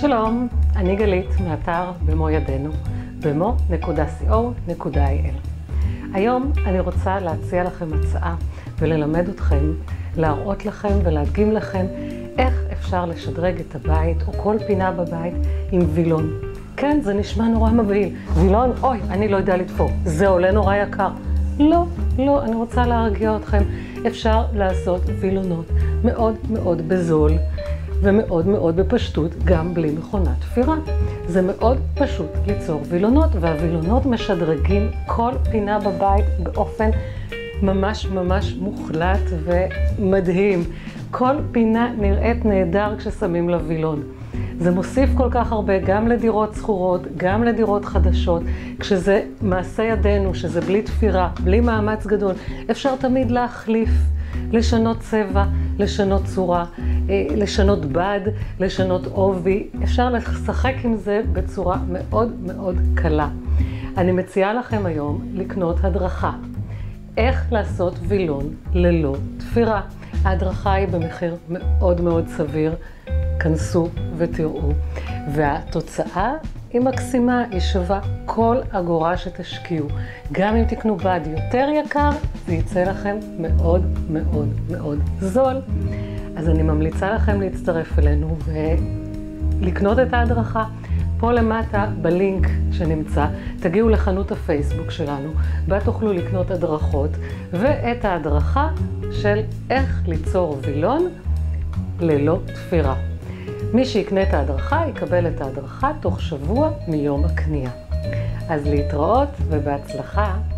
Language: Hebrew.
שלום, אני גלית מאתר במו ידינו, bmo.co.il. היום אני רוצה להציע לכם הצעה וללמד אתכם, להראות לכם ולהדגים לכם איך אפשר לשדרג את הבית או כל פינה בבית עם וילון. כן, זה נשמע נורא מבהיל. וילון, אוי, אני לא יודע לתפור, זה עולה נורא יקר. לא, אני רוצה להרגיע אתכם. אפשר לעשות וילונות מאוד מאוד בזול ומאוד מאוד בפשטות, גם בלי מכונת תפירה. זה מאוד פשוט ליצור וילונות, והוילונות משדרגים כל פינה בבית באופן ממש מוחלט ומדהים. כל פינה נראית נהדר כששמים לה וילון. זה מוסיף כל כך הרבה גם לדירות שכורות, גם לדירות חדשות. כשזה מעשה ידינו, שזה בלי תפירה, בלי מאמץ גדול, אפשר תמיד להחליף, לשנות צבע, לשנות צורה, לשנות בד, לשנות עובי. אפשר לשחק עם זה בצורה מאוד מאוד קלה. אני מציעה לכם היום לקנות הדרכה. איך לעשות וילון ללא תפירה. ההדרכה היא במחיר מאוד מאוד סביר. כנסו ותראו. והתוצאה היא מקסימה, היא שווה כל אגורה שתשקיעו. גם אם תקנו בד יותר יקר, זה יצא לכם מאוד מאוד מאוד זול. אז אני ממליצה לכם להצטרף אלינו ולקנות את ההדרכה. פה למטה בלינק שנמצא, תגיעו לחנות הפייסבוק שלנו, בה תוכלו לקנות הדרכות ואת ההדרכה של איך ליצור וילון ללא תפירה. מי שיקנה את ההדרכה יקבל את ההדרכה תוך שבוע מיום הקנייה. אז להתראות ובהצלחה.